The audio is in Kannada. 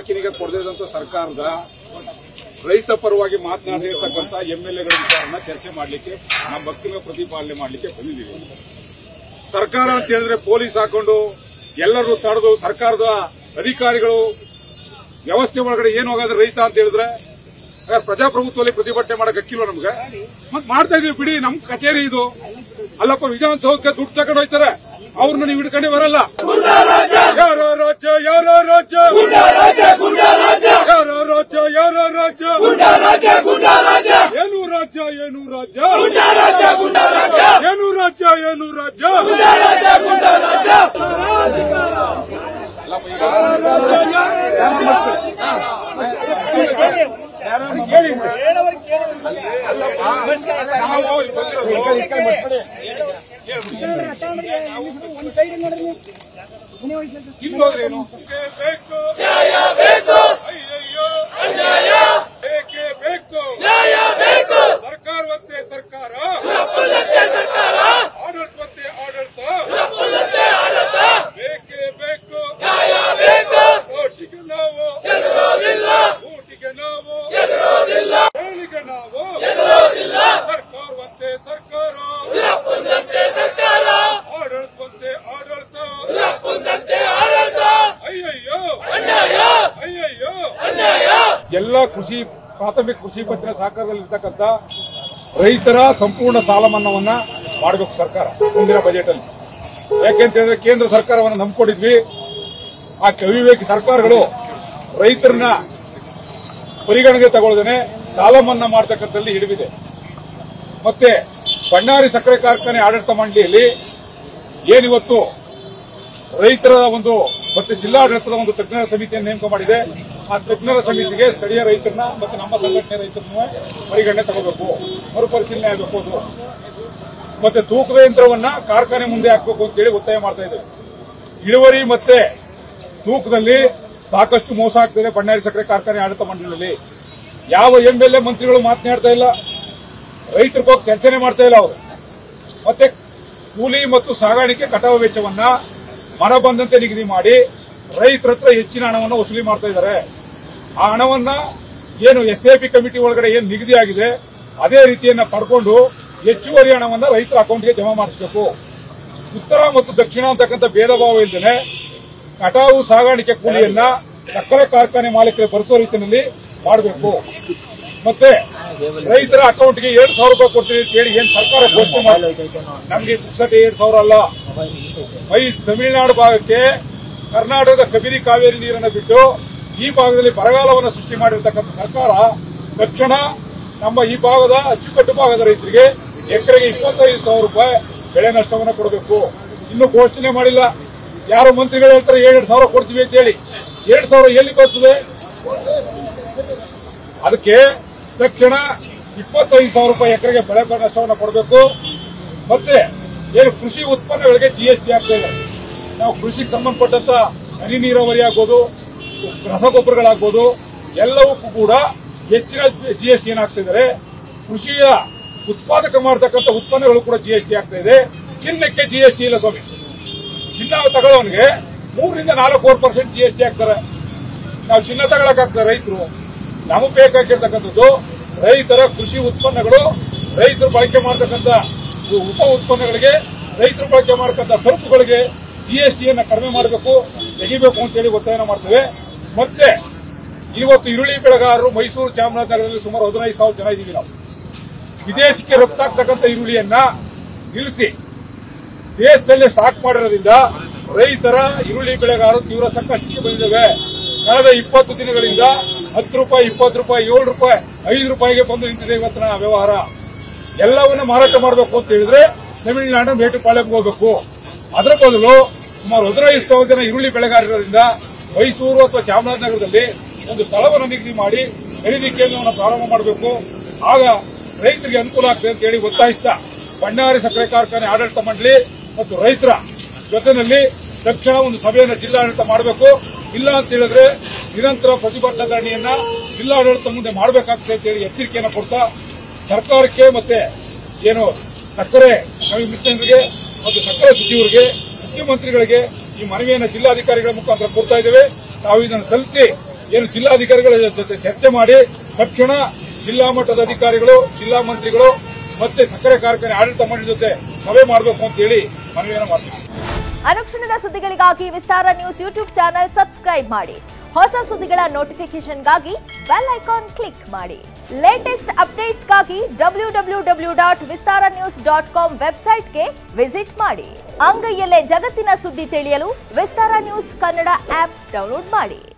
ಬಾಕಿನಿಗೆ ಕೊಡದಿದ್ದಂತ ಸರ್ಕಾರದ ರೈತ ಪರವಾಗಿ ಮಾತನಾಡಿರ್ತಕ್ಕಂಥ ಎಂಎಲ್ಎಗಳ ವಿಚಾರನ ಚರ್ಚೆ ಮಾಡಲಿಕ್ಕೆ ನಮ್ಮ ಭಕ್ತಿನ ಪ್ರತಿಪಾದನೆ ಮಾಡಲಿಕ್ಕೆ ಬಂದಿದ್ದೀವಿ. ಸರ್ಕಾರ ಅಂತ ಹೇಳಿದ್ರೆ ಪೊಲೀಸ್ ಹಾಕೊಂಡು ಎಲ್ಲರೂ ತಡೆದು ಸರ್ಕಾರದ ಅಧಿಕಾರಿಗಳು ವ್ಯವಸ್ಥೆ ಒಳಗಡೆ ಏನು ಹೋಗೋದ್ರೆ ರೈತ ಅಂತ ಹೇಳಿದ್ರೆ ಪ್ರಜಾಪ್ರಭುತ್ವದಲ್ಲಿ ಪ್ರತಿಭಟನೆ ಮಾಡಕ್ ಹಕ್ಕಿಲ್ವ ನಮ್ಗೆ? ಮತ್ ಮಾಡ್ತಾ ಇದೀವಿ ಬಿಡಿ, ನಮ್ ಕಚೇರಿ ಇದು ಅಲ್ಲಪ್ಪ. ವಿಧಾನಸೌಧಕ್ಕೆ ದುಡ್ಡು ತಗೊಂಡು ಹೋಯ್ತಾರೆ, ಅವ್ರನ್ನ ನೀವು ಹಿಡ್ಕೊಂಡೆ ಬರಲ್ಲ. ಯಾರೋ ರಾಜ್ಯ ಯಾರೋ ರಾಜ್ಯ ಯಾರೋ ರಾಜ್ಯ ಯಾರೋ ರಾಜ್ಯ ಏನು ರಾಜ್ಯ ಏನು ರಾಜ್ಯ ಏನು ರಾಜ್ಯ ಏನು ರಾಜ್ಯ ಇನ್ನೋದ್ರೇನು ಬೇಕು ನ್ಯಾಯ ಬೇಕು, ಅಯ್ಯಯ್ಯೋ ಅನ್ಯಾಯ ಬೇಕೇ ಬೇಕು, ನ್ಯಾಯ ಬೇಕು. ಸರ್ಕಾರವಂತೆ ಸರ್ಕಾರ, ಸರ್ಕಾರ ಆಡಳಿತವಂತೆ ಆಡಳಿತ, ಆಡಳಿತ ಬೇಕೇ ಬೇಕು, ನ್ಯಾಯ ಬೇಕು. ಓಟಿಗೆ ನಾವು ಎದುರೋದಿಲ್ಲ, ಊಟಿಗೆ ನಾವು ಎದುರೋದಿಲ್ಲ, ಹೇಳಿಗೆ ನಾವು ಎದುರೋದಿಲ್ಲ. ಸರ್ಕಾರವಂತೆ ಸರ್ಕಾರ, ಸರ್ಕಾರ ಆಡಳಿತವಂತೆ ಆಡಳಿತ, ಆಡಳಿತ ಅಯ್ಯಯ್ಯೋ ಅನ್ಯಾಯ, ಅಯ್ಯಯ್ಯೋ ಅನ್ಯಾಯ. ಎಲ್ಲ ಕೃಷಿ ಪ್ರಾಥಮಿಕ ಕೃಷಿ ಪತ್ತಿನ ಸಹಕಾರದಲ್ಲಿರ್ತಕ್ಕಂಥ ರೈತರ ಸಂಪೂರ್ಣ ಸಾಲ ಮನ್ನಾವನ್ನ ಮಾಡಬೇಕು ಸರ್ಕಾರ ಮುಂದಿನ ಬಜೆಟ್ ಅಲ್ಲಿ. ಯಾಕೆಂತ ಹೇಳಿದ್ರೆ ಕೇಂದ್ರ ಸರ್ಕಾರವನ್ನು ನಂಬಿಕೊಂಡಿದ್ವಿ. ಆ ಅವಿವೇಕಿ ಸರ್ಕಾರಗಳು ರೈತರನ್ನ ಪರಿಗಣನೆ ತಗೊಳ್ಳದೇನೆ ಸಾಲ ಮನ್ನಾ ಮಾಡತಕ್ಕಂಥಲ್ಲಿ ಹಿಡಿದಿದೆ. ಮತ್ತೆ ಬಳ್ಳಾರಿ ಸಕ್ಕರೆ ಕಾರ್ಖಾನೆ ಆಡಳಿತ ಮಂಡಳಿಯಲ್ಲಿ ಏನಿವತ್ತು ರೈತರ ಒಂದು ಮತ್ತೆ ಜಿಲ್ಲಾಡಳಿತದ ಒಂದು ತಜ್ಞರ ಸಮಿತಿಯನ್ನು ನೇಮಕ ಮಾಡಿದೆ. ಆ ತಜ್ಞರ ಸಮಿತಿಗೆ ಸ್ಥಳೀಯ ರೈತರನ್ನ ಮತ್ತೆ ನಮ್ಮ ಸಂಘಟನೆ ರೈತರನ್ನು ಪರಿಗಣನೆ ತಗೋಬೇಕು, ಮರುಪರಿಶೀಲನೆ ಆಗಬೇಕು. ಅದು ಮತ್ತೆ ತೂಕದ ಯಂತ್ರವನ್ನ ಕಾರ್ಖಾನೆ ಮುಂದೆ ಹಾಕಬೇಕು ಅಂತೇಳಿ ಒತ್ತಾಯ ಮಾಡ್ತಾ ಇದ್ದೇವೆ. ಇಳುವರಿ ಮತ್ತೆ ತೂಕದಲ್ಲಿ ಸಾಕಷ್ಟು ಮೋಸ ಆಗ್ತಿದೆ ಬಳ್ಳಾರಿ ಸಕ್ಕರೆ ಕಾರ್ಖಾನೆ ಆಡಳಿತ ಮಂಡಳಿಯಲ್ಲಿ. ಯಾವ ಎಂಎಲ್ಎ ಮಂತ್ರಿಗಳು ಮಾತನಾಡ್ತಾ ಇಲ್ಲ, ರೈತರ ಬಗ್ಗೆ ಚರ್ಚೆನೆ ಮಾಡ್ತಾ ಇಲ್ಲ ಅವರು. ಮತ್ತೆ ಕೂಲಿ ಮತ್ತು ಸಾಗಾಣಿಕೆ ಕಟಾವು ವೆಚ್ಚವನ್ನ ಮನ ಬಂದಂತೆ ನಿಗದಿ ಮಾಡಿ ರೈತರ ಹತ್ರ ಹೆಚ್ಚಿನ ಹಣವನ್ನು ವಸೂಲಿ ಮಾಡ್ತಾ ಇದ್ದಾರೆ. ಆ ಹಣವನ್ನ ಏನು ಎಸ್ಎಪಿ ಕಮಿಟಿ ಒಳಗಡೆ ಏನು ನಿಗದಿ ಆಗಿದೆ ಅದೇ ರೀತಿಯನ್ನ ಪಡ್ಕೊಂಡು ಹೆಚ್ಚುವರಿ ಹಣವನ್ನ ರೈತರ ಅಕೌಂಟ್ಗೆ ಜಮಾ ಮಾಡಿಸಬೇಕು. ಉತ್ತರ ಮತ್ತು ದಕ್ಷಿಣ ಅಂತಕ್ಕಂಥ ಭೇದ ಭಾವ ಇಲ್ಲದೆ ಕಟಾವು ಸಾಗಾಣಿಕೆ ಕೂಲಿಯನ್ನ ಸಕ್ಕರೆ ಕಾರ್ಖಾನೆ ಮಾಲೀಕರಿಗೆ ಭರಿಸುವ ರೀತಿಯಲ್ಲಿ ಮಾಡಬೇಕು. ಮತ್ತೆ ರೈತರ ಅಕೌಂಟ್ಗೆ 2,000 ರೂಪಾಯಿ ಕೊಡ್ತೀವಿ ಅಂತ ಹೇಳಿ ಏನ್ ಸರ್ಕಾರ ಘೋಷಣೆ ಮಾಡಿ ನಮ್ಗೆ ಪುಕ್ಸಟೆ 2,000 ಅಲ್ಲ. ತಮಿಳುನಾಡು ಭಾಗಕ್ಕೆ ಕರ್ನಾಟಕದ ಕಬಿನಿ ಕಾವೇರಿ ನೀರನ್ನು ಬಿಟ್ಟು ಈ ಭಾಗದಲ್ಲಿ ಬರಗಾಲವನ್ನು ಸೃಷ್ಟಿ ಮಾಡಿರ್ತಕ್ಕಂಥ ಸರ್ಕಾರ ತಕ್ಷಣ ನಮ್ಮ ಈ ಭಾಗದ ಅಚ್ಚುಕಟ್ಟು ಭಾಗದ ರೈತರಿಗೆ ಎಕರೆಗೆ 25,000 ರೂಪಾಯಿ ಬೆಳೆ ನಷ್ಟವನ್ನು ಕೊಡಬೇಕು. ಇನ್ನು ಘೋಷಣೆ ಮಾಡಿಲ್ಲ. ಯಾರು ಮಂತ್ರಿಗಳು ಹೇಳ್ತಾರೆ 2,000 ಕೊಡ್ತೀವಿ ಅಂತ ಹೇಳಿ, 2,000 ಎಲ್ಲಿ ಬರ್ತದೆ? ಅದಕ್ಕೆ ತಕ್ಷಣ 25,000 ರೂಪಾಯಿ ಎಕರೆಗೆ ಬೆಳೆ ನಷ್ಟವನ್ನು ಕೊಡಬೇಕು. ಮತ್ತೆ ಏನು ಕೃಷಿ ಉತ್ಪನ್ನಗಳಿಗೆ ಜಿಎಸ್ಟಿ ಆಗ್ತಾ ಇದೆ. ನಾವು ಕೃಷಿಗೆ ಸಂಬಂಧಪಟ್ಟಂತ ಹನಿ ನೀರಾವರಿ ಆಗ್ಬೋದು, ರಸಗೊಬ್ಬರಗಳಾಗ್ಬೋದು, ಎಲ್ಲವಕ್ಕೂ ಕೂಡ ಹೆಚ್ಚಿನ ಜಿಎಸ್ಟಿ ಏನಾಗ್ತಾ ಇದ್ದಾರೆ. ಕೃಷಿಯ ಉತ್ಪಾದಕ ಮಾಡತಕ್ಕಂಥ ಉತ್ಪನ್ನಗಳು ಕೂಡ ಜಿಎಸ್ಟಿ ಆಗ್ತಾ ಇದೆ. ಚಿನ್ನಕ್ಕೆ ಜಿಎಸ್ಟಿ ಇಲ್ಲ ಸ್ವಾಮಿ. ಚಿನ್ನ ತಗೊಳ್ಳೋನಿಗೆ 3-4% ಜಿಎಸ್ಟಿ ಹಾಕ್ತಾರೆ. ನಾವು ಚಿನ್ನ ತಗೊಳಕ್ಕಾಗ್ತಾರೆ ರೈತರು. ನಮಗೆ ಬೇಕಾಗಿರ್ತಕ್ಕಂಥದ್ದು ರೈತರ ಕೃಷಿ ಉತ್ಪನ್ನಗಳು, ರೈತರು ಬಳಕೆ ಮಾಡತಕ್ಕಂಥ ಉಪ ಉತ್ಪನ್ನಗಳಿಗೆ, ರೈತರು ಬಳಕೆ ಮಾಡತಕ್ಕಂಥ ಸರಕುಗಳಿಗೆ ಜಿಎಸ್ಟಿಯನ್ನು ಕಡಿಮೆ ಮಾಡಬೇಕು, ತೆಗಿಬೇಕು ಅಂತೇಳಿ ಒತ್ತಾಯ ಮಾಡ್ತೇವೆ. ಮತ್ತೆ ಇವತ್ತು ಈರುಳ್ಳಿ ಬೆಳೆಗಾರರು ಮೈಸೂರು ಚಾಮರಾಜನಗರದಲ್ಲಿ ಸುಮಾರು 15,000 ಜನ ಇದ್ದೀವಿ. ನಾವು ವಿದೇಶಕ್ಕೆ ರಫ್ತಾಗ್ತಕ್ಕಂಥ ಈರುಳ್ಳಿಯನ್ನ ನಿಲ್ಲಿಸಿ ದೇಶದಲ್ಲೇ ಸ್ಟಾಕ್ ಮಾಡಿರೋದ್ರಿಂದ ರೈತರ ಈರುಳ್ಳಿ ಬೆಳೆಗಾರರು ತೀವ್ರ ಸಂಕಷ್ಟಕ್ಕೆ ಬಂದಿದ್ದೇವೆ. ಕಳೆದ 20 ದಿನಗಳಿಂದ 10 ರೂಪಾಯಿ, 20 ರೂಪಾಯಿ, 7 ರೂಪಾಯಿ, 5 ರೂಪಾಯಿಗೆ ಬಂದು ನಿಂತಿದೆ ಇವತ್ತಿನ ವ್ಯವಹಾರ. ಎಲ್ಲವನ್ನ ಮಾರಾಟ ಮಾಡಬೇಕು ಅಂತ ಹೇಳಿದ್ರೆ ತಮಿಳುನಾಡು ಮೇಟುಪಾಳ್ಯಕ್ಕೆ ಹೋಗಬೇಕು. ಅದರ ಬದಲು ಸುಮಾರು 15,000 ಜನ ಈರುಳ್ಳಿ ಬೆಳೆಗಾರರಿಂದ ಮೈಸೂರು ಅಥವಾ ಚಾಮರಾಜನಗರದಲ್ಲಿ ಒಂದು ಸ್ಥಳವನ್ನು ನಿಗದಿ ಮಾಡಿ ಖರೀದಿ ಕೇಂದ್ರವನ್ನು ಪ್ರಾರಂಭ ಮಾಡಬೇಕು. ಆಗ ರೈತರಿಗೆ ಅನುಕೂಲ ಆಗ್ತದೆ ಅಂತ ಹೇಳಿ ಒತ್ತಾಯಿಸ್ತಾ ಬಳ್ಳಾರಿ ಸಕ್ಕರೆ ಕಾರ್ಖಾನೆ ಆಡಳಿತ ಮಂಡಳಿ ಮತ್ತು ರೈತರ ಜೊತೆಯಲ್ಲಿ ತಕ್ಷಣ ಒಂದು ಸಭೆಯನ್ನು ಜಿಲ್ಲಾಡಳಿತ ಮಾಡಬೇಕು. ಇಲ್ಲ ಅಂತ ಹೇಳಿದ್ರೆ ನಿರಂತರ ಪ್ರತಿಭಟನಾ ಧರಣಿಯನ್ನ ಜಿಲ್ಲಾಡಳಿತ ಮುಂದೆ ಮಾಡಬೇಕಾಗ್ತದೆ ಅಂತ ಹೇಳಿ ಎಚ್ಚರಿಕೆಯನ್ನು ಕೊಡ್ತಾ ಸರ್ಕಾರಕ್ಕೆ ಮತ್ತೆ ಏನು ಸಕ್ಕರೆ ಮಿನಿಸ್ಟರ್ಗೆ ಮತ್ತು ಸಕ್ಕರೆ ಸಚಿವರಿಗೆ, ಮುಖ್ಯಮಂತ್ರಿಗಳಿಗೆ ಈ ಮನವಿಯನ್ನು ಜಿಲ್ಲಾಧಿಕಾರಿಗಳ ಮುಖಾಂತರ ಕೊಡ್ತಾ ಇದ್ದೇವೆ. ನಾವು ಇದನ್ನು ಸಲ್ಲಿಸಿ ಏನು ಜಿಲ್ಲಾಧಿಕಾರಿಗಳ ಜೊತೆ ಚರ್ಚೆ ಮಾಡಿ ತಕ್ಷಣ ಜಿಲ್ಲಾ ಮಟ್ಟದ ಅಧಿಕಾರಿಗಳು, ಜಿಲ್ಲಾ ಮಂತ್ರಿಗಳು ಮತ್ತೆ ಸಕ್ಕರೆ ಕಾರ್ಖಾನೆ ಆಡಳಿತ ಮಂಡಳಿ ಜೊತೆ ಸಭೆ ಮಾಡಬೇಕು ಅಂತ ಹೇಳಿ ಮನವಿಯನ್ನು ಮಾಡ್ತೀವಿ. ಅನುಕ್ಷಣದ ಸುದ್ದಿಗಳಿಗಾಗಿ Vistara news YouTube channel subscribe ಮಾಡಿ. ಹೊಸ ಸುದ್ದಿಗಳ ನೋಟಿಫಿಕೇಶನ್ಗಾಗಿ ಬೆಲ್ ಐಕಾನ್ ಕ್ಲಿಕ್ ಮಾಡಿ. ಲೇಟೆಸ್ಟ್ ಅಪ್ಡೇಟ್ಸ್ಗಾಗಿ www.vistaranews.com ವೆಬ್ಸೈಟ್ಗೆ ವಿಸಿಟ್ ಮಾಡಿ. ಅಂಗೈಯಲ್ಲೇ ಜಗತ್ತಿನ ಸುದ್ದಿ ತಿಳಿಯಲು Vistara news Kannada app download ಮಾಡಿ.